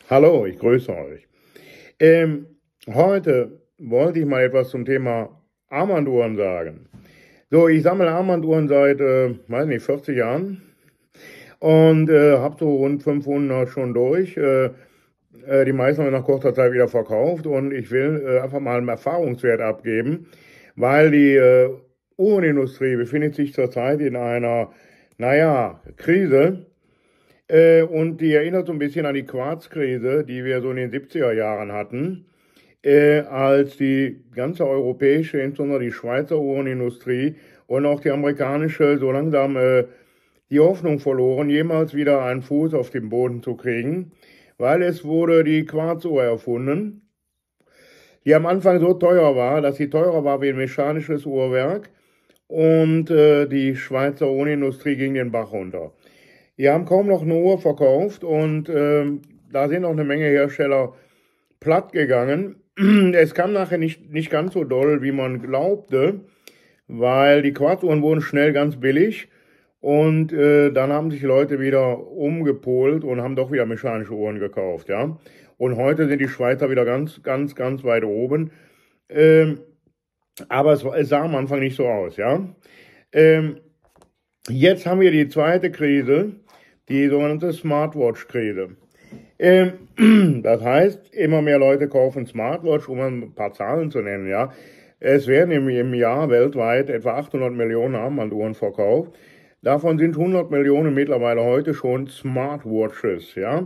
Hallo, ich grüße euch. Ähm, Heute wollte ich mal etwas zum Thema Armbanduhren sagen. So, ich sammle Armbanduhren seit, weiß nicht, 40 Jahren und habe so rund 500 schon durch. Die meisten habe ich nach kurzer Zeit wieder verkauft und ich will einfach mal einen Erfahrungswert abgeben, weil die Uhrenindustrie befindet sich zurzeit in einer, naja, Krise. Und die erinnert so ein bisschen an die Quarzkrise, die wir so in den 70er Jahren hatten, als die ganze europäische, insbesondere die Schweizer Uhrenindustrie und auch die amerikanische so langsam die Hoffnung verloren, jemals wieder einen Fuß auf den Boden zu kriegen, weil es wurde die Quarzuhr erfunden, die am Anfang so teuer war, dass sie teurer war wie ein mechanisches Uhrwerk und die Schweizer Uhrenindustrie ging den Bach runter. Die haben kaum noch eine Uhr verkauft und da sind auch eine Menge Hersteller platt gegangen. Es kam nachher nicht ganz so doll, wie man glaubte, weil die Quarzuhren wurden schnell ganz billig und dann haben sich Leute wieder umgepolt und haben doch wieder mechanische Uhren gekauft, ja. Und heute sind die Schweizer wieder ganz weit oben. Ähm, aber es sah am Anfang nicht so aus, ja. Ähm, Jetzt haben wir die zweite Krise, die sogenannte Smartwatch-Krise. Das heißt, immer mehr Leute kaufen Smartwatch, um ein paar Zahlen zu nennen, ja. Es werden im Jahr weltweit etwa 800 Millionen Armbanduhren verkauft. Davon sind 100 Millionen mittlerweile heute schon Smartwatches, ja.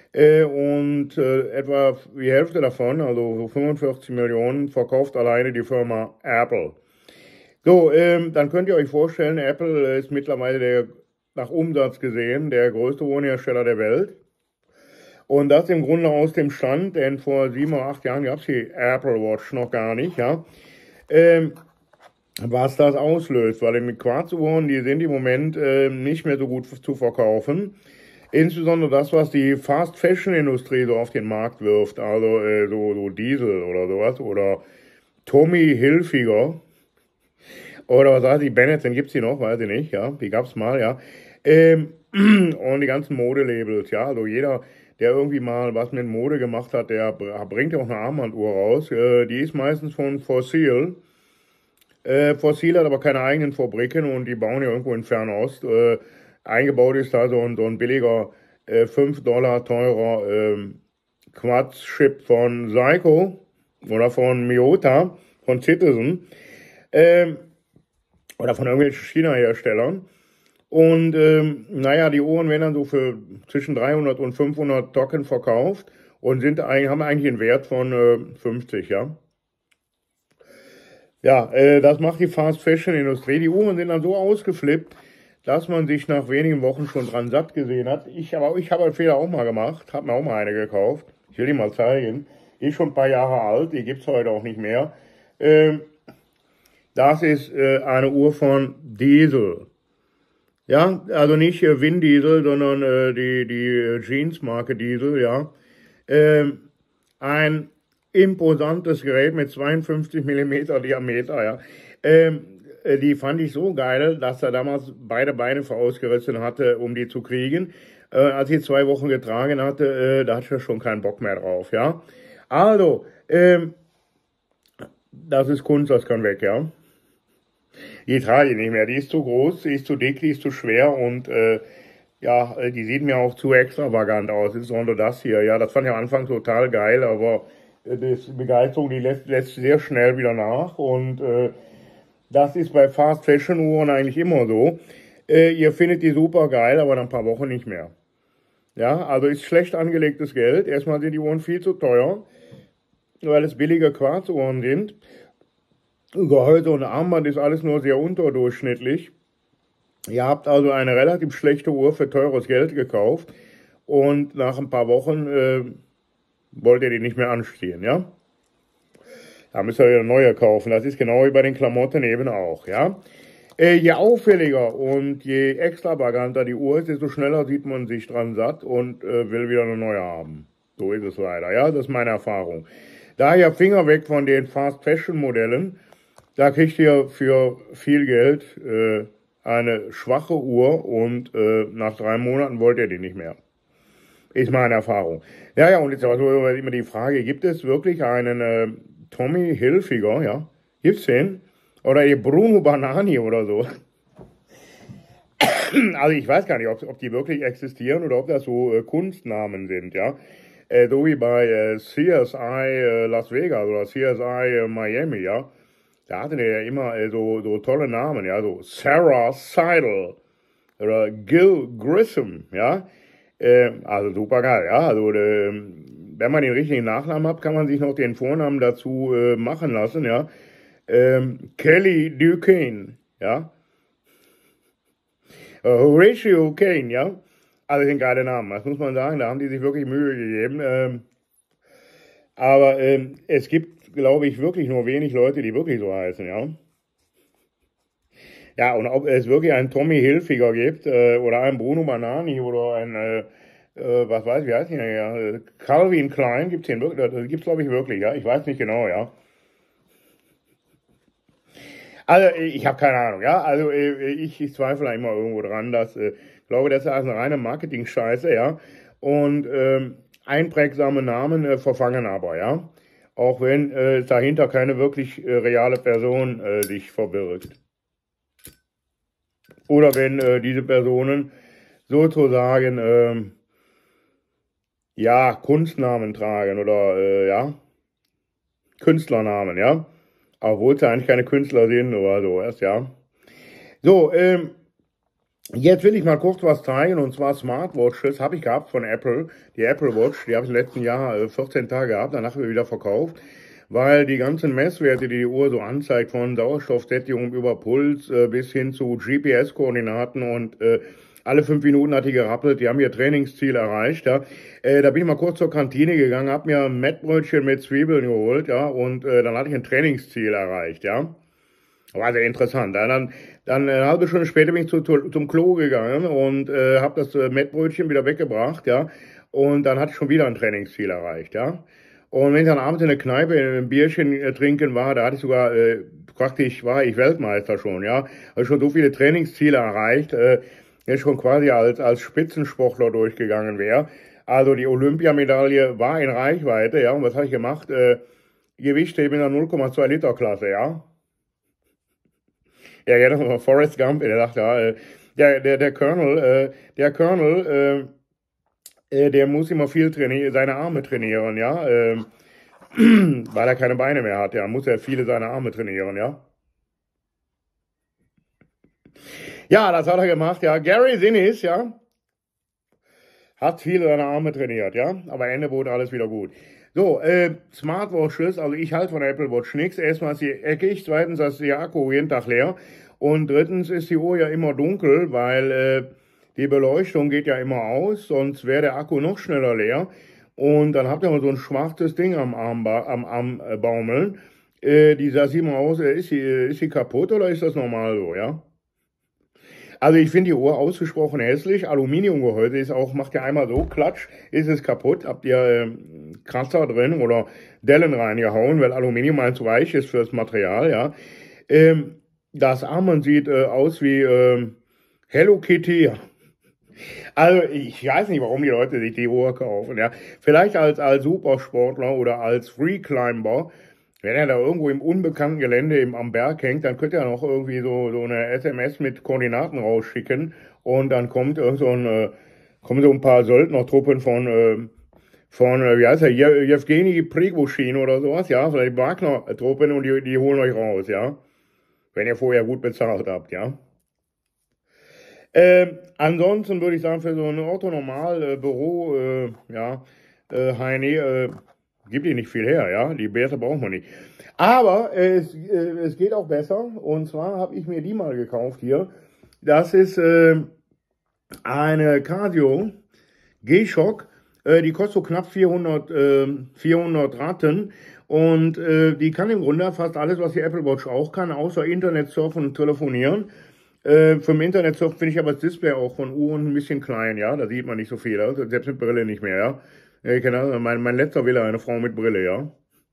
Etwa die Hälfte davon, also so 45 Millionen, verkauft alleine die Firma Apple. So, dann könnt ihr euch vorstellen, Apple ist mittlerweile nach Umsatz gesehen der größte Uhrenhersteller der Welt. Und das im Grunde aus dem Stand, denn vor 7 oder 8 Jahren gab es die Apple Watch noch gar nicht, ja. Was das auslöst, weil die Quarzuhren, die sind im Moment nicht mehr so gut zu verkaufen. Insbesondere das, was die Fast-Fashion-Industrie so auf den Markt wirft, also so Diesel oder sowas, oder Tommy Hilfiger, oder was heißt die Benetton, gibt's die noch, weiß ich nicht, ja, die gab's mal, ja. Und die ganzen Modelabels, ja, also jeder, der irgendwie mal was mit Mode gemacht hat, der bringt ja auch eine Armbanduhr raus. Die ist meistens von Fossil. Fossil hat aber keine eigenen Fabriken und die bauen ja irgendwo in Fernost. Eingebaut ist da so ein billiger, $5 teurer Quarz-Chip von Seiko oder von Miyota, von Citizen oder von irgendwelchen China-Herstellern. Und naja, die Uhren werden dann so für zwischen 300 und 500 Token verkauft und haben eigentlich einen Wert von 50, ja. Ja, das macht die Fast-Fashion-Industrie. Die Uhren sind dann so ausgeflippt, dass man sich nach wenigen Wochen schon dran satt gesehen hat. Ich habe den Fehler auch mal gemacht, habe mir auch mal eine gekauft. Ich will die mal zeigen. Ist schon ein paar Jahre alt, die gibt's heute auch nicht mehr. Das ist eine Uhr von Diesel. Ja, also nicht Vin Diesel, sondern die Jeans-Marke Diesel, ja. Ein imposantes Gerät mit 52 Millimeter Diameter, ja. Die fand ich so geil, dass er damals beide Beine vorausgerissen hatte, um die zu kriegen. Als ich 2 Wochen getragen hatte, da hatte ich schon keinen Bock mehr drauf, ja. Also, das ist Kunst, das kann weg, ja. Die trage ich nicht mehr. Die ist zu groß, die ist zu dick, die ist zu schwer und ja, die sieht mir auch zu extravagant aus. Insbesondere das hier. Ja, das fand ich am Anfang total geil, aber die Begeisterung, die lässt sehr schnell wieder nach. Und das ist bei Fast Fashion Uhren eigentlich immer so. Ihr findet die super geil, aber nach ein paar Wochen nicht mehr. Ja, also ist schlecht angelegtes Geld. Erstmal sind die Uhren viel zu teuer, weil es billige Quarzuhren sind. Gehäuse und Armband ist alles nur sehr unterdurchschnittlich. Ihr habt also eine relativ schlechte Uhr für teures Geld gekauft und nach ein paar Wochen wollt ihr die nicht mehr anstehen, ja? Da müsst ihr wieder neue kaufen. Das ist genau wie bei den Klamotten eben auch, ja? Je auffälliger und je extravaganter die Uhr ist, desto schneller sieht man sich dran satt und will wieder eine neue haben. So ist es leider, ja? Das ist meine Erfahrung. Daher Finger weg von den Fast-Fashion-Modellen. Da kriegt ihr für viel Geld eine schwache Uhr und nach 3 Monaten wollt ihr die nicht mehr. ist meine Erfahrung. Ja, ja, und jetzt also immer die Frage, gibt es wirklich einen Tommy Hilfiger, ja? Gibt's den? Oder ihr Bruno Banani oder so? Also ich weiß gar nicht, ob die wirklich existieren oder ob das so Kunstnamen sind, ja. So wie bei CSI Las Vegas oder CSI Miami, ja. Da hatte der ja immer so tolle Namen, ja, so Sarah Seidel oder Gil Grissom, ja. Also super geil, ja. Also wenn man den richtigen Nachnamen hat, kann man sich noch den Vornamen dazu machen lassen, ja. Kelly Duquesne, ja. Horatio Kane, ja. Also sind geile Namen, das muss man sagen, da haben die sich wirklich Mühe gegeben. Aber es gibt, glaube ich, wirklich nur wenig Leute, die wirklich so heißen, ja. Ja, und ob es wirklich einen Tommy Hilfiger gibt oder einen Bruno Banani oder einen, was weiß ich, wie heißt der ja, Calvin Klein, gibt's den wirklich, das gibt's glaube ich wirklich, ja. Ich weiß nicht genau, ja. Also ich habe keine Ahnung, ja. Also ich zweifle immer irgendwo dran, dass glaube, das ist eine reine Marketing-Scheiße, ja. Und einprägsame Namen verfangen aber, ja. Auch wenn dahinter keine wirklich reale Person sich verbirgt. Oder wenn diese Personen sozusagen ja Kunstnamen tragen oder ja Künstlernamen, ja. Obwohl sie eigentlich keine Künstler sind oder so erst, ja. So, jetzt will ich mal kurz was zeigen, und zwar Smartwatches habe ich gehabt von Apple. Die Apple Watch, die habe ich im letzten Jahr 14 Tage gehabt, danach habe ich wieder verkauft, weil die ganzen Messwerte, die die Uhr so anzeigt, von Sauerstoffsättigung über Puls bis hin zu GPS-Koordinaten und alle 5 Minuten hat die gerappelt, die haben ihr Trainingsziel erreicht, ja. Da bin ich mal kurz zur Kantine gegangen, habe mir ein Mettbrötchen mit Zwiebeln geholt, ja, und dann hatte ich ein Trainingsziel erreicht, ja. War sehr interessant. Ja, dann eine halbe Stunde später bin ich zum Klo gegangen und habe das Mettbrötchen wieder weggebracht, ja. Und dann hatte ich schon wieder ein Trainingsziel erreicht, ja. Und wenn ich dann abends in der Kneipe ein Bierchen trinken war, da hatte ich sogar praktisch war ich Weltmeister schon, ja. Habe schon so viele Trainingsziele erreicht, jetzt schon quasi als Spitzensportler durchgegangen wäre. Also die Olympiamedaille war in Reichweite, ja. Und was habe ich gemacht? Gewichtheben in der 0,2 Liter Klasse, ja. Ja, ja, das war Forrest Gump, der sagt, ja, der Colonel, der muss immer viel trainieren, seine Arme trainieren, ja, weil er keine Beine mehr hat, ja, muss er viele seine Arme trainieren, ja. Ja, das hat er gemacht, ja. Gary Sinise, ja, hat viele seine Arme trainiert, ja, aber am Ende wurde alles wieder gut. So, Smartwatches, also ich halte von der Apple Watch nichts. Erstmal ist sie eckig, zweitens ist der Akku jeden Tag leer und drittens ist die Uhr ja immer dunkel, weil die Beleuchtung geht ja immer aus, sonst wäre der Akku noch schneller leer und dann habt ihr mal so ein schwarzes Ding am Arm baumeln. Das sieht mal aus, ist sie kaputt oder ist das normal so, ja? Also ich finde die Uhr ausgesprochen hässlich. Aluminiumgehäuse ist auch, macht ja einmal so, klatsch, ist es kaputt. Habt ihr Kratzer drin oder Dellen reingehauen, weil Aluminium zu weich ist fürs Material, ja. Das Armband sieht aus wie Hello Kitty. Also ich weiß nicht, warum die Leute sich die Uhr kaufen, ja. Vielleicht als Supersportler oder als Freeclimber. Wenn er da irgendwo im unbekannten Gelände am Berg hängt, dann könnt ihr noch irgendwie so eine SMS mit Koordinaten rausschicken und dann kommen so ein paar Söldnertruppen von wie heißt er, Jewgeni Prigozhin oder sowas, ja, vielleicht Wagner-Truppen und die holen euch raus, ja. Wenn ihr vorher gut bezahlt habt, ja. Ansonsten würde ich sagen, für so ein Orthonormal Büro, ja, Heini, gibt die nicht viel her, ja, die Werte braucht man nicht. Aber es geht auch besser, und zwar habe ich mir die mal gekauft hier. Das ist eine Casio G-Shock, die kostet so knapp 400 Ratten und die kann im Grunde fast alles, was die Apple Watch auch kann, außer Internet surfen und telefonieren. Vom Internet surfen finde ich aber das Display auch von Uhren ein bisschen klein, ja, da sieht man nicht so viel, also selbst mit Brille nicht mehr, ja. Mein letzter Wille, eine Frau mit Brille, ja.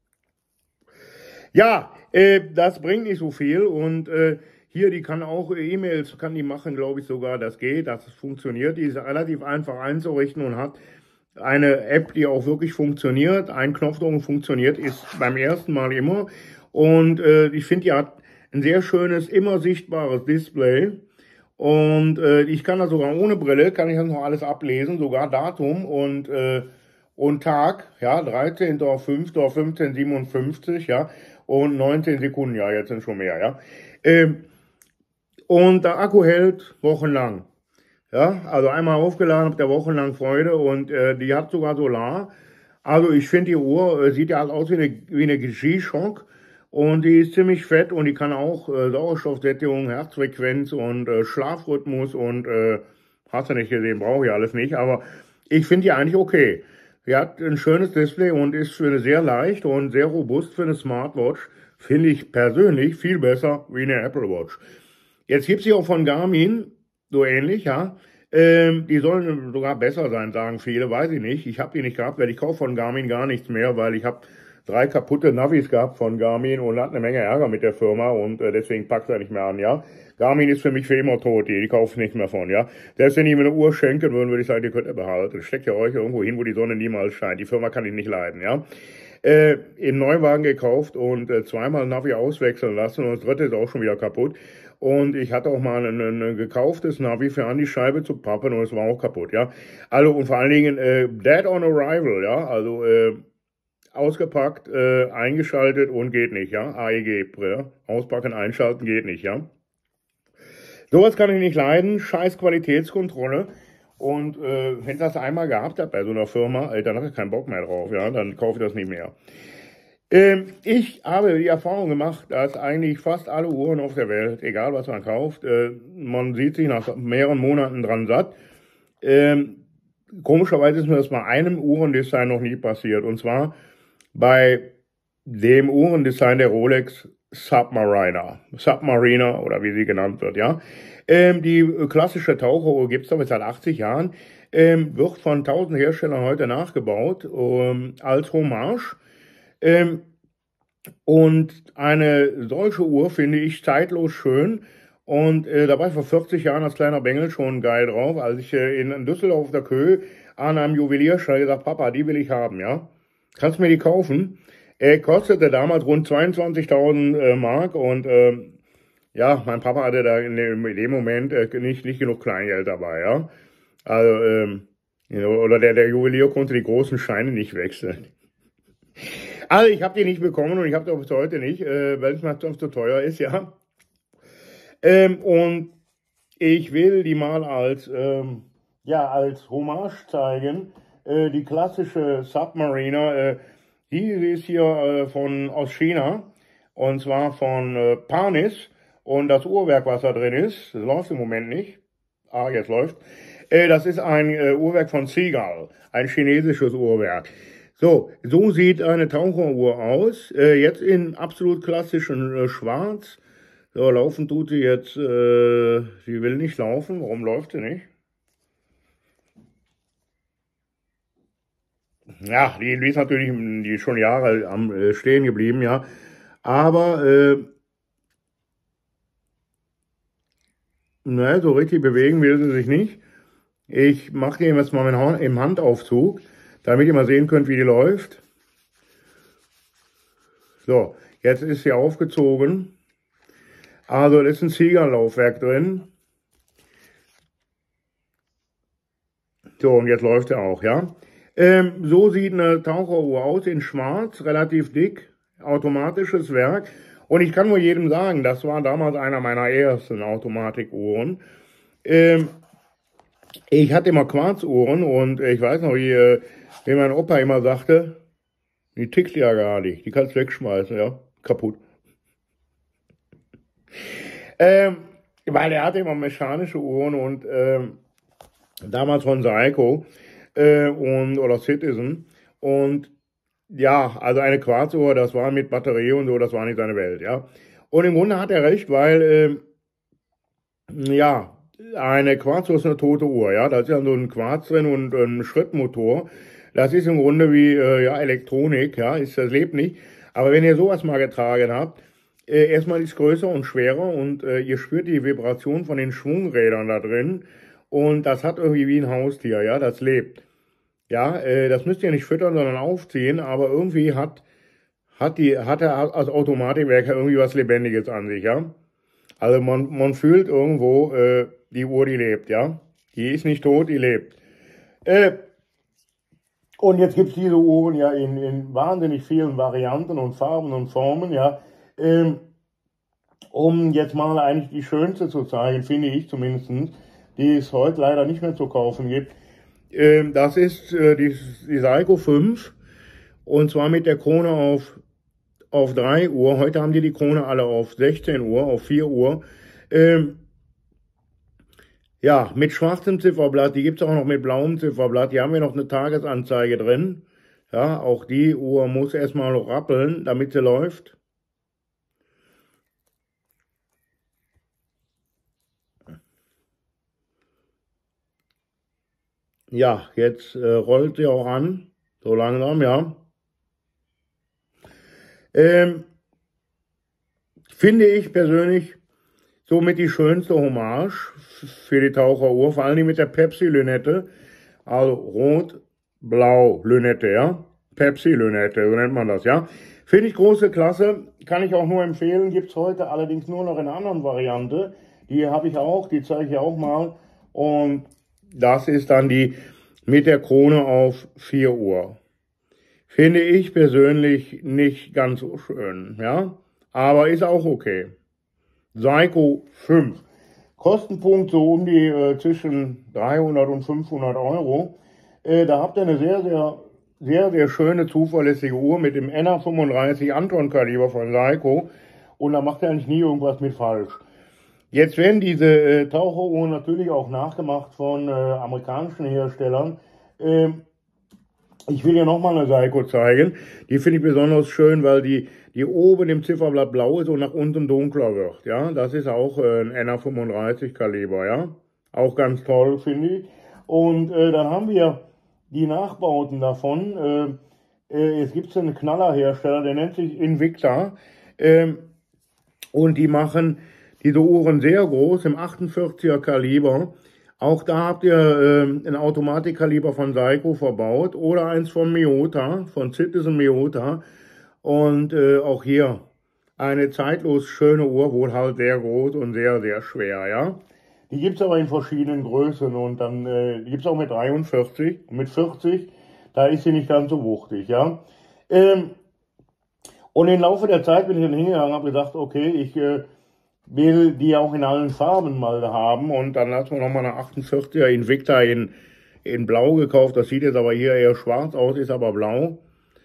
Ja, das bringt nicht so viel und hier, die kann auch E-Mails, kann die machen, glaube ich sogar, das geht, das funktioniert, die ist relativ einfach einzurichten und hat eine App, die auch wirklich funktioniert. Ein Knopfdruck funktioniert, ist beim ersten Mal immer. Und ich finde, die hat ein sehr schönes, immer sichtbares Display. Und ich kann da sogar ohne Brille, kann ich das noch alles ablesen, sogar Datum und Tag, ja, 13.05.1557, ja, und 19 Sekunden, ja, jetzt sind schon mehr, ja. Und der Akku hält wochenlang. Ja, also einmal aufgeladen, habt ihr wochenlang Freude und die hat sogar Solar. Also ich finde die Uhr, sieht ja halt aus wie eine G-Shock und die ist ziemlich fett und die kann auch Sauerstoffsättigung, Herzfrequenz und Schlafrhythmus und hast du nicht gesehen, brauche ich alles nicht, aber ich finde die eigentlich okay. Sie hat ein schönes Display und ist für eine sehr leicht und sehr robust für eine Smartwatch, finde ich persönlich viel besser wie eine Apple Watch. Jetzt gibt es sie auch von Garmin, so ähnlich, ja. Die sollen sogar besser sein, sagen viele, weiß ich nicht. Ich habe die nicht gehabt, weil ich kaufe von Garmin gar nichts mehr, weil ich habe 3 kaputte Navis gehabt von Garmin und hatte eine Menge Ärger mit der Firma und deswegen packt er nicht mehr an, ja. Garmin ist für mich für immer tot, die kaufe ich nicht mehr von, ja. Selbst wenn die mir eine Uhr schenken würden, würde ich sagen, die könnt ihr behalten. Steckt ja euch irgendwo hin, wo die Sonne niemals scheint. Die Firma kann ich nicht leiden, ja. Im Neuwagen gekauft und zweimal Navi auswechseln lassen und das dritte ist auch schon wieder kaputt. Und ich hatte auch mal ein gekauftes Navi für an die Scheibe zu pappen und es war auch kaputt, ja. Also und vor allen Dingen Dead on Arrival, ja, also ausgepackt, eingeschaltet und geht nicht, ja. AEG, ja? Auspacken, einschalten geht nicht, ja. Sowas kann ich nicht leiden, scheiß Qualitätskontrolle. Und wenn ich das einmal gehabt habe bei so einer Firma, dann habe ich keinen Bock mehr drauf, ja, dann kaufe ich das nicht mehr. Ich habe die Erfahrung gemacht, dass eigentlich fast alle Uhren auf der Welt, egal was man kauft, man sieht sich nach mehreren Monaten dran satt. Komischerweise ist mir das bei einem Uhrendesign noch nie passiert. Und zwar bei dem Uhrendesign der Rolex Submariner oder wie sie genannt wird, ja. Die klassische Taucheruhr gibt es aber seit 80 Jahren, wird von 1000 Herstellern heute nachgebaut als Hommage. Und eine solche Uhr finde ich zeitlos schön. Und da war ich vor 40 Jahren als kleiner Bengel schon geil drauf, als ich in Düsseldorf auf der Köh an einem Juwelierstall gesagt, Papa, die will ich haben, ja. Kannst du mir die kaufen? Kostete damals rund 22.000 Mark und ja, mein Papa hatte da in dem Moment nicht genug Kleingeld dabei, ja. Also, oder der Juwelier konnte die großen Scheine nicht wechseln. Also ich habe die nicht bekommen und ich habe die auch bis heute nicht, weil es mir zu teuer ist, ja. Und ich will die mal als Hommage zeigen. Die klassische Submariner, die ist hier aus China und zwar von Panis und das Uhrwerk, was da drin ist, das läuft im Moment nicht. Ah, jetzt läuft. Das ist ein Uhrwerk von Seagull, ein chinesisches Uhrwerk. So sieht eine Taucheruhr aus. Jetzt in absolut klassischen Schwarz. So, laufen tut sie jetzt. Sie will nicht laufen. Warum läuft sie nicht? Ja, die ist natürlich die schon Jahre am stehen geblieben, ja. Aber ne, so richtig bewegen will sie sich nicht. Ich mache die jetzt mal im Handaufzug, damit ihr mal sehen könnt, wie die läuft. So, jetzt ist sie aufgezogen. Also, da ist ein Seagull-Laufwerk drin. So, und jetzt läuft er auch, ja. So sieht eine Taucheruhr aus, in schwarz, relativ dick, automatisches Werk. Und ich kann nur jedem sagen, das war damals einer meiner ersten Automatikuhren. Ich hatte immer Quarzuhren und ich weiß noch, wie mein Opa immer sagte, die tickt ja gar nicht, die kannst du wegschmeißen, ja, kaputt. Weil er hatte immer mechanische Uhren und damals von Seiko oder Citizen und ja, also eine Quarzuhr, das war mit Batterie und so, das war nicht seine Welt, ja. Und im Grunde hat er recht, weil ja, eine Quarzuhr ist eine tote Uhr, ja. Da ist ja so ein Quarz drin und ein Schrittmotor. Das ist im Grunde wie ja, Elektronik, ja, das lebt nicht. Aber wenn ihr sowas mal getragen habt, erstmal ist es größer und schwerer und ihr spürt die Vibration von den Schwungrädern da drin und das hat irgendwie wie ein Haustier, ja, das lebt. Ja, das müsst ihr nicht füttern, sondern aufziehen, aber irgendwie hat er als Automatikwerk irgendwie was Lebendiges an sich, ja. Also man fühlt irgendwo, die Uhr, die lebt, ja. Die ist nicht tot, die lebt. Und jetzt gibt's diese Uhren ja in wahnsinnig vielen Varianten und Farben und Formen, ja. Um jetzt mal eigentlich die schönste zu zeigen, finde ich zumindest, die es heute leider nicht mehr zu kaufen gibt. Das ist die Seiko 5 und zwar mit der Krone auf 3 Uhr. Heute haben die Krone alle auf 16 Uhr, auf 4 Uhr. Ja, mit schwarzem Zifferblatt, die gibt's auch noch mit blauem Zifferblatt. Hier haben wir noch eine Tagesanzeige drin. Ja, auch die Uhr muss erstmal noch rappeln, damit sie läuft. Ja, jetzt rollt sie auch an, so langsam, ja. Finde ich persönlich somit die schönste Hommage für die Taucheruhr, vor allem mit der Pepsi-Lünette, also Rot-Blau-Lünette, ja. Pepsi-Lünette, so nennt man das, ja. Finde ich große Klasse, kann ich auch nur empfehlen, gibt's heute allerdings nur noch in einer anderen Variante. Die habe ich auch, die zeige ich auch mal. Und das ist dann die mit der Krone auf 4 Uhr. Finde ich persönlich nicht ganz so schön, ja. Aber ist auch okay. Seiko 5. Kostenpunkt so um die zwischen 300 und 500 Euro. Da habt ihr eine sehr schöne, zuverlässige Uhr mit dem NR35 Anton-Kaliber von Seiko. Und da macht ihr eigentlich nie irgendwas mit falsch. Jetzt werden diese Taucheruhren natürlich auch nachgemacht von amerikanischen Herstellern. Ich will dir nochmal eine Seiko zeigen. Die finde ich besonders schön, weil die oben im Zifferblatt blau ist und nach unten dunkler wird. Ja, das ist auch ein NR35 Kaliber, ja. Auch ganz toll, finde ich. Und dann haben wir die Nachbauten davon. Es gibt einen Knallerhersteller, der nennt sich Invicta. Und die machen diese Uhren sehr groß, im 48er Kaliber. Auch da habt ihr ein Automatikkaliber von Seiko verbaut oder eins von Miyota, von Citizen Miyota. Und auch hier eine zeitlos schöne Uhr, wohl halt sehr groß und sehr schwer, ja. Die gibt's aber in verschiedenen Größen und dann die gibt's auch mit 43 und mit 40, da ist sie nicht ganz so wuchtig, ja. Und im Laufe der Zeit bin ich dann hingegangen und habe gedacht, okay, ich will die auch in allen Farben mal haben und dann hat man nochmal eine 48er Invicta in blau gekauft, das sieht jetzt aber hier eher schwarz aus, ist aber blau.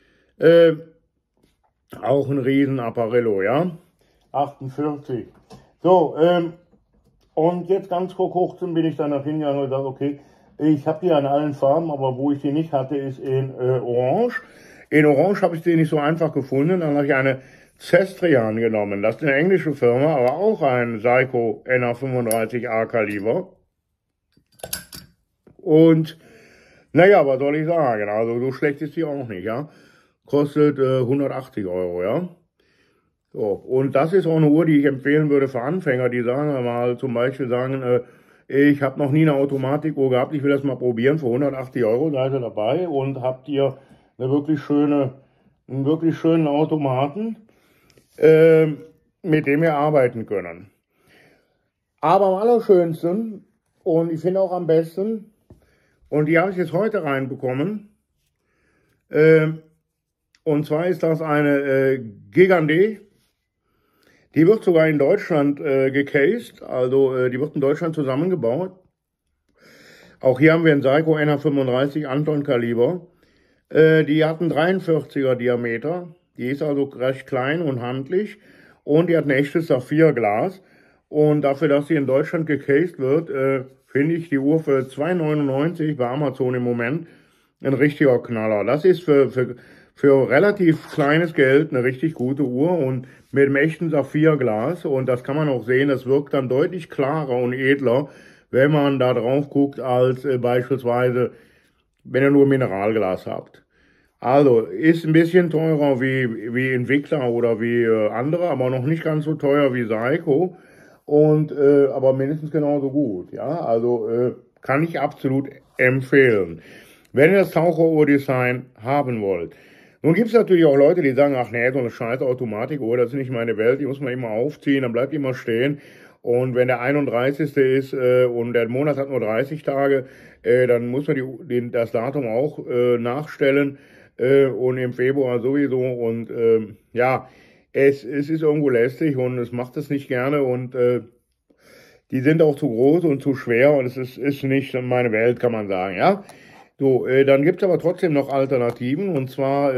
Auch ein riesen Apparello, ja, 48. So, und jetzt ganz vor kurzem bin ich dann noch hingegangen und gesagt, okay, ich habe die in allen Farben, aber wo ich die nicht hatte, ist in Orange. In Orange habe ich die nicht so einfach gefunden, dann habe ich eine Cestrian genommen. Das ist eine englische Firma, aber auch ein Seiko NR35A Kaliber. Und, naja, was soll ich sagen? Also, so schlecht ist die auch nicht, ja. Kostet 180 Euro, ja. So, und das ist auch eine Uhr, die ich empfehlen würde für Anfänger, die sagen wir mal, zum Beispiel sagen, ich habe noch nie eine Automatikuhr gehabt, ich will das mal probieren, für 180 Euro seid ihr dabei und habt ihr einen wirklich schönen Automaten, mit dem wir arbeiten können. Aber am allerschönsten, und ich finde auch am besten, und die habe ich jetzt heute reinbekommen, und zwar ist das eine Gigante. Die wird sogar in Deutschland gecased, also die wird in Deutschland zusammengebaut. Auch hier haben wir einen Seiko NR35 Anton Kaliber. Die hat einen 43er Diameter. Die ist also recht klein und handlich. Und die hat ein echtes Saphirglas. Und dafür, dass sie in Deutschland gecased wird, finde ich die Uhr für 2,99 bei Amazon im Moment ein richtiger Knaller. Das ist für relativ kleines Geld eine richtig gute Uhr und mit einem echten Saphirglas. Und das kann man auch sehen, das wirkt dann deutlich klarer und edler, wenn man da drauf guckt, als beispielsweise, wenn ihr nur Mineralglas habt. Also, ist ein bisschen teurer wie Invicta oder wie andere, aber noch nicht ganz so teuer wie Seiko. Und, aber mindestens genauso gut, ja. Also, kann ich absolut empfehlen. wenn ihr das Taucheruhr-Design haben wollt. Nun gibt es natürlich auch Leute, die sagen, ach nee, so eine scheiß Automatikuhr, das ist nicht meine Welt, die muss man immer aufziehen, dann bleibt die immer stehen. Und wenn der 31. ist und der Monat hat nur 30 Tage, dann muss man das Datum auch nachstellen und im Februar sowieso. Und ja, es ist irgendwo lästig und es macht es nicht gerne und die sind auch zu groß und zu schwer und es ist nicht meine Welt, kann man sagen, ja. So, dann gibt es aber trotzdem noch Alternativen und zwar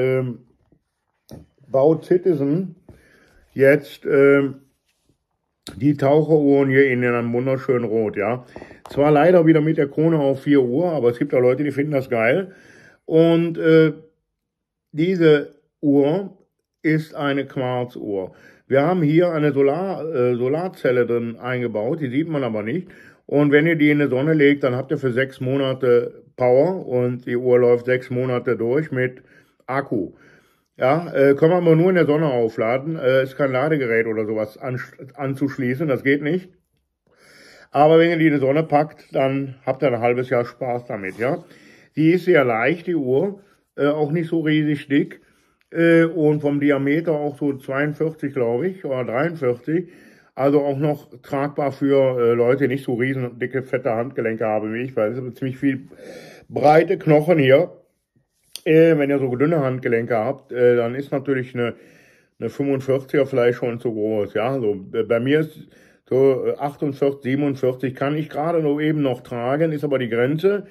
baut Citizen jetzt die Taucheruhren hier in einem wunderschönen Rot, ja. Zwar leider wieder mit der Krone auf 4 Uhr, aber es gibt auch Leute, die finden das geil. Und diese Uhr ist eine Quarzuhr. Wir haben hier eine Solarzelle drin eingebaut, die sieht man aber nicht. Und wenn ihr die in die Sonne legt, dann habt ihr für 6 Monate Power und die Uhr läuft 6 Monate durch mit Akku. Ja, kann man aber nur in der Sonne aufladen. Ist kein Ladegerät oder sowas anzuschließen, das geht nicht. Aber wenn ihr die in die Sonne packt, dann habt ihr ein halbes Jahr Spaß damit, ja. Die ist sehr leicht, die Uhr, auch nicht so riesig dick und vom Diameter auch so 42, glaube ich, oder 43. Also auch noch tragbar für Leute, die nicht so riesen dicke, fette Handgelenke haben wie ich, weil es ist ziemlich viel breite Knochen hier. Wenn ihr so dünne Handgelenke habt, dann ist natürlich eine 45er vielleicht schon zu groß. Ja, so bei mir ist so 48, 47 kann ich gerade noch eben noch tragen, ist aber die Grenze.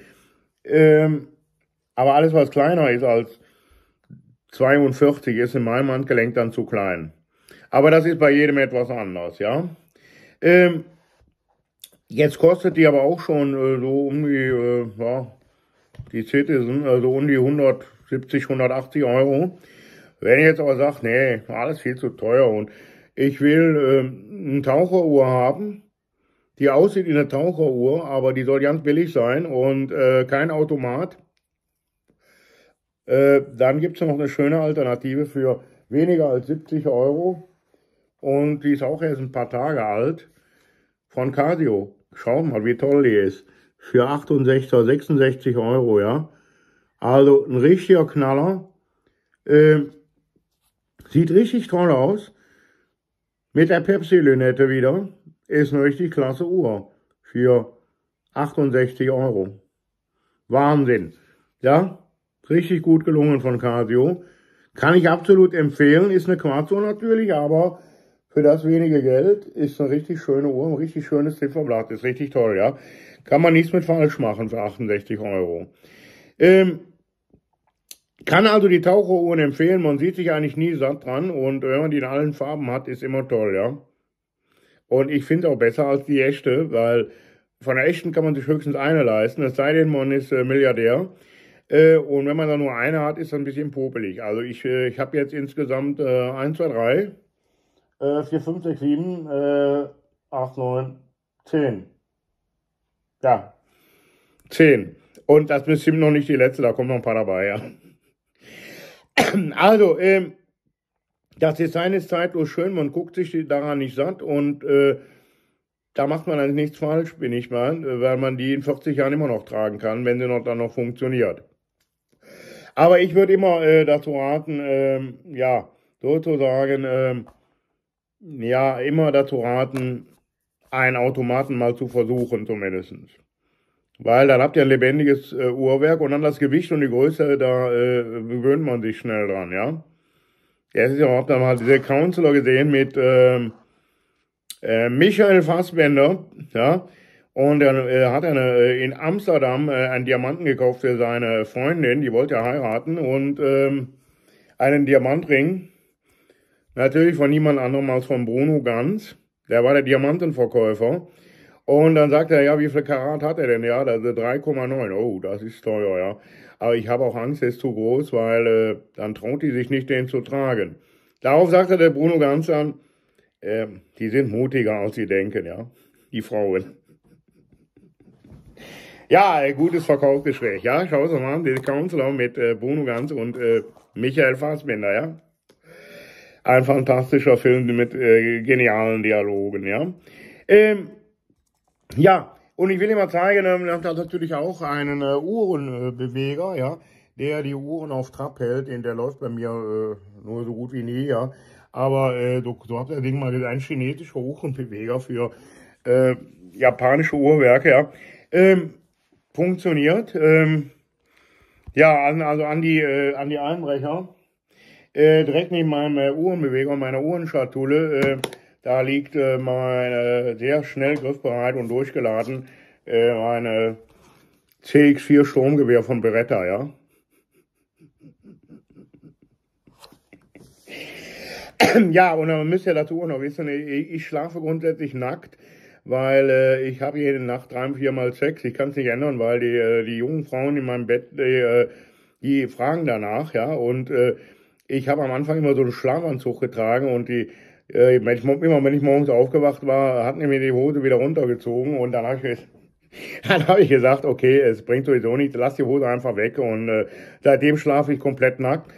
Aber alles, was kleiner ist als 42, ist in meinem Handgelenk dann zu klein. Aber das ist bei jedem etwas anders, ja. Jetzt kostet die aber auch schon so um die, ja, die Citizen, also um die 170, 180 Euro. Wenn ihr jetzt aber sagt, nee, alles viel zu teuer und ich will eine Taucheruhr haben, die aussieht wie eine Taucheruhr, aber die soll ganz billig sein und kein Automat, dann gibt es noch eine schöne Alternative für weniger als 70 Euro und die ist auch erst ein paar Tage alt, von Casio. Schaut mal, wie toll die ist. Für 68, 66 Euro, ja. Also ein richtiger Knaller. Sieht richtig toll aus. Mit der Pepsi-Lünette wieder. Ist eine richtig klasse Uhr. Für 68 Euro. Wahnsinn. Ja, richtig gut gelungen von Casio. Kann ich absolut empfehlen. Ist eine Quarzuhr natürlich, aber für das wenige Geld ist eine richtig schöne Uhr. Ein richtig schönes Zifferblatt. Ist richtig toll, ja. Kann man nichts mit falsch machen für 68 Euro. Kann also die Taucheruhren empfehlen. Man sieht sich eigentlich nie satt dran. Und wenn man die in allen Farben hat, ist immer toll, ja. Und ich finde auch besser als die echte, weil von der echten kann man sich höchstens eine leisten. Es sei denn, man ist Milliardär. Und wenn man da nur eine hat, ist das ein bisschen popelig. Also ich habe jetzt insgesamt 1, 2, 3, 4, 5, 6, 7, 8, 9, 10. Ja, 10. Und das ist bestimmt noch nicht die letzte, da kommen noch ein paar dabei, ja. Also, das Design ist zeitlos schön, man guckt sich daran nicht satt und da macht man eigentlich nichts falsch, bin ich mal, weil man die in 40 Jahren immer noch tragen kann, wenn sie dann noch funktioniert. Aber ich würde immer dazu raten, ja, sozusagen, ja, immer dazu raten, einen Automaten mal zu versuchen zumindest. Weil dann habt ihr ein lebendiges Uhrwerk und dann das Gewicht und die Größe, da gewöhnt man sich schnell dran, ja. Jetzt ist ja auch dann mal diese Counselor gesehen mit Michael Fassbender, ja. Und er hat in Amsterdam einen Diamanten gekauft für seine Freundin, die wollte ja heiraten und einen Diamantring. Natürlich von niemand anderem als von Bruno Ganz. Der war der Diamantenverkäufer. Und dann sagt er, ja, wie viel Karat hat er denn? Ja, das ist 3,9. Oh, das ist teuer, ja. Aber ich habe auch Angst, er ist zu groß, weil dann traut die sich nicht, den zu tragen. Darauf sagte der Bruno Ganz dann, die sind mutiger, als sie denken, ja, die Frauen. Ja, gutes Verkaufsgespräch, ja. Schau es mal an, den Counselor mit Bruno Ganz und Michael Fassbender, ja. Ein fantastischer Film mit genialen Dialogen, ja. Ja, Und ich will Ihnen mal zeigen, das hat natürlich auch einen Uhrenbeweger, ja, der die Uhren auf Trab hält. Der läuft bei mir nur so gut wie nie, ja. Aber so habt ihr das Ding mal gesehen, ein chinesischer Uhrenbeweger für japanische Uhrwerke, ja. Funktioniert. Ja, also an die Einbrecher. Direkt neben meinem Uhrenbeweger und meiner Uhrenschatulle, da liegt mein sehr schnell griffbereit und durchgeladen mein CX4 Sturmgewehr von Beretta, ja. Ja, und man müsst ja dazu auch noch wissen, ich schlafe grundsätzlich nackt, weil ich habe jede Nacht 3-4 Mal Sex. Ich kann es nicht ändern, weil die jungen Frauen in meinem Bett, die fragen danach, ja. Und ich habe am Anfang immer so einen Schlafanzug getragen und wenn ich morgens aufgewacht war, hatten die mir die Hose wieder runtergezogen und dann habe ich gesagt, okay, es bringt sowieso nichts, lass die Hose einfach weg und seitdem schlafe ich komplett nackt.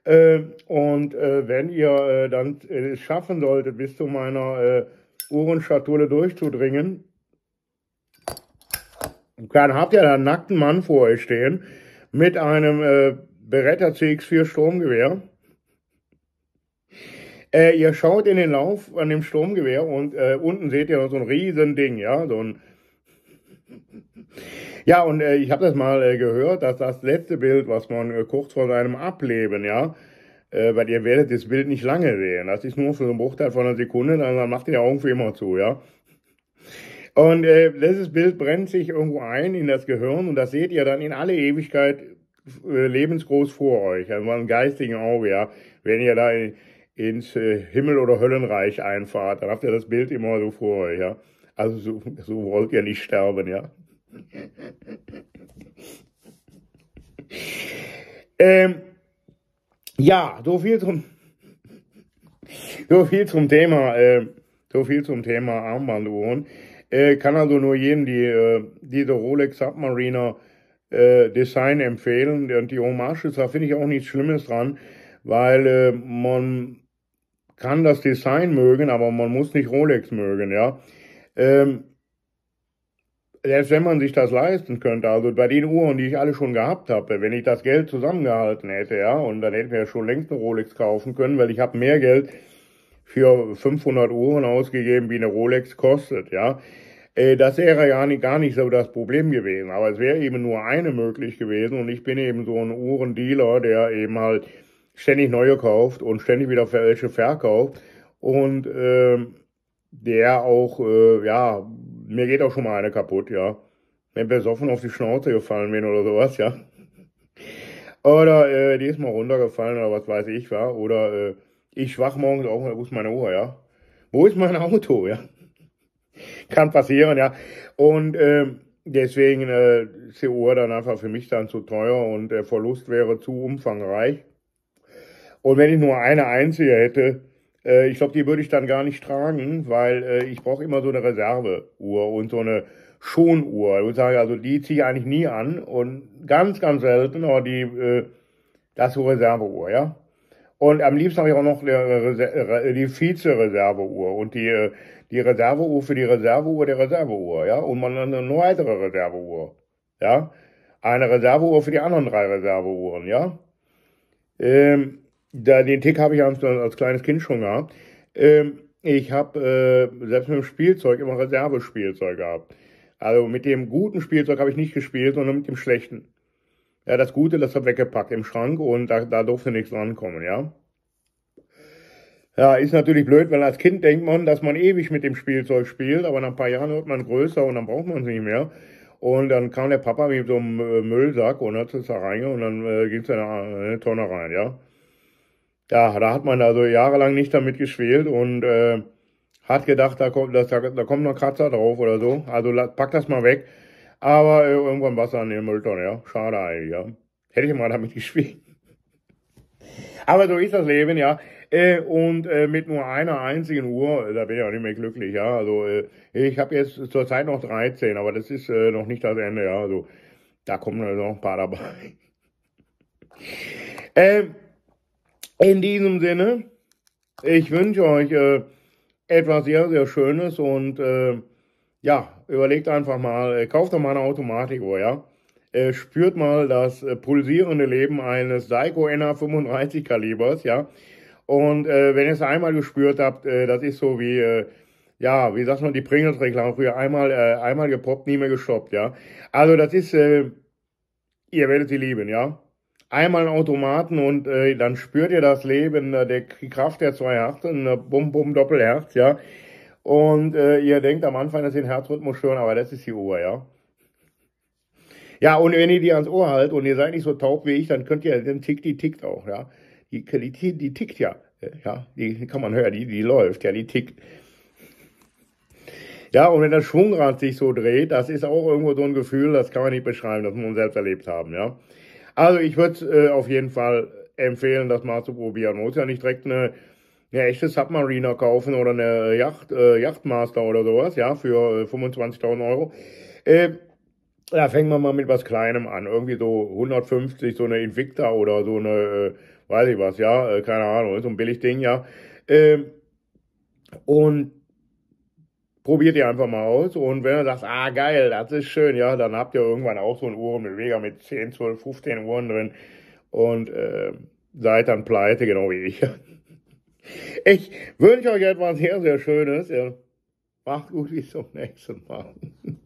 Wenn ihr dann es schaffen solltet, bis zu meiner Uhrenschatulle durchzudringen, dann habt ihr da einen nackten Mann vor euch stehen mit einem Beretta CX4 Sturmgewehr. Ihr schaut in den Lauf an dem Sturmgewehr und unten seht ihr noch so ein riesen Ding, ja, ja, und ich habe das mal gehört, dass das letzte Bild, was man kurz vor seinem Ableben, ja, weil ihr werdet das Bild nicht lange sehen, das ist nur für so einen Bruchteil von einer Sekunde, dann macht ihr die Augen für immer zu, ja. Und dieses Bild brennt sich irgendwo ein in das Gehirn und das seht ihr dann in alle Ewigkeit lebensgroß vor euch, also mal im geistigen Auge, ja, wenn ihr da ins Himmel- oder Höllenreich einfahrt, dann habt ihr das Bild immer so vor euch, ja. Also so wollt ihr nicht sterben, ja. Ja, so viel zum Thema Armbanduhren. Kann also nur jedem diese Rolex Submariner Design empfehlen. Und die Hommage, da finde ich auch nichts Schlimmes dran, weil man kann das Design mögen, aber man muss nicht Rolex mögen, ja. Selbst wenn man sich das leisten könnte, also bei den Uhren, die ich alle schon gehabt habe, wenn ich das Geld zusammengehalten hätte, ja, und dann hätten wir ja schon längst eine Rolex kaufen können, weil ich habe mehr Geld für 500 Uhren ausgegeben, wie eine Rolex kostet, ja. Das wäre ja gar nicht so das Problem gewesen, aber es wäre eben nur eine möglich gewesen und ich bin eben so ein Uhrendealer, der eben halt ständig neue kauft und ständig wieder welche verkauft und der auch, ja, mir geht auch schon mal eine kaputt, ja. Wenn besoffen auf die Schnauze gefallen bin oder sowas, ja. Oder die ist mal runtergefallen oder was weiß ich, war. Oder ich wach morgens auf und wo ist meine Uhr, ja. Wo ist mein Auto, ja. Kann passieren, ja. Und deswegen ist die Uhr dann einfach für mich dann zu teuer und der Verlust wäre zu umfangreich. Und wenn ich nur eine einzige hätte, ich glaube, die würde ich dann gar nicht tragen, weil ich brauche immer so eine Reserveuhr und so eine Schonuhr. Ich würde sagen, also die ziehe ich eigentlich nie an und ganz, ganz selten, aber das ist so Reserveuhr, ja. Und am liebsten habe ich auch noch die Vize-Reserveuhr und die Reserveuhr für die Reserveuhr der Reserveuhr, ja. Und man eine weitere Reserveuhr, ja. Eine Reserveuhr für die anderen 3 Reserveuhren, ja. Den Tick habe ich als kleines Kind schon gehabt. Ich habe selbst mit dem Spielzeug immer Reservespielzeug gehabt. Also mit dem guten Spielzeug habe ich nicht gespielt, sondern mit dem schlechten. Ja, das Gute, das habe ich weggepackt im Schrank und da durfte nichts rankommen, ja. Ja, ist natürlich blöd, weil als Kind denkt man, dass man ewig mit dem Spielzeug spielt, aber nach ein paar Jahren wird man größer und dann braucht man es nicht mehr. Und dann kam der Papa mit so einem Müllsack und hat es da reingegangen und dann ging es in eine Tonne rein, ja. Ja, da hat man also jahrelang nicht damit gespielt und hat gedacht, da kommt noch Kratzer drauf oder so. Also pack das mal weg. Aber irgendwann Wasser an den Mülltonne, ja. Schade eigentlich, ja. Hätte ich mal damit gespielt. Aber so ist das Leben, ja. Mit nur einer einzigen Uhr, da bin ich auch nicht mehr glücklich, ja. Also ich habe jetzt zurzeit noch 13, aber das ist noch nicht das Ende, ja. Also da kommen also noch ein paar dabei. In diesem Sinne, ich wünsche euch etwas sehr, sehr Schönes und Ja, überlegt einfach mal, kauft doch mal eine Automatikuhr, ja. Spürt mal das pulsierende Leben eines Seiko NA35 Kalibers, ja. Und wenn ihr es einmal gespürt habt, das ist so wie, ja, wie sagt man, die Pringles-Reklame früher, einmal gepoppt, nie mehr gestoppt, ja. Also das ist, ihr werdet sie lieben, ja. Einmal einen Automaten und dann spürt ihr das Leben, die Kraft der zwei Herzen, Bum, Bum, Doppelherz, ja. Und ihr denkt am Anfang, das sind Herzrhythmus stören, aber das ist die Uhr, ja. Ja, und wenn ihr die ans Ohr haltet und ihr seid nicht so taub wie ich, dann könnt ihr, dann die tickt auch, ja. Die tickt ja, ja, die kann man hören, die läuft, ja, die tickt. Ja, und wenn das Schwungrad sich so dreht, das ist auch irgendwo so ein Gefühl, das kann man nicht beschreiben, das muss man selbst erlebt haben, ja. Also ich würde auf jeden Fall empfehlen, das mal zu probieren. Man muss ja nicht direkt eine echte Submariner kaufen oder eine Yachtmaster oder sowas, ja, für 25.000 Euro. Da fängt man mal mit was Kleinem an. Irgendwie so 150, so eine Invicta oder so eine, weiß ich was, ja, keine Ahnung, so ein Billigding, ja. Und probiert ihr einfach mal aus. Und wenn ihr sagt, ah, geil, das ist schön, ja, dann habt ihr irgendwann auch so einen Uhrenbeweger mit 10, 12, 15 Uhren drin und seid dann pleite, genau wie ich. Ich wünsche euch etwas sehr, sehr Schönes. Ja. Macht gut, bis zum nächsten Mal.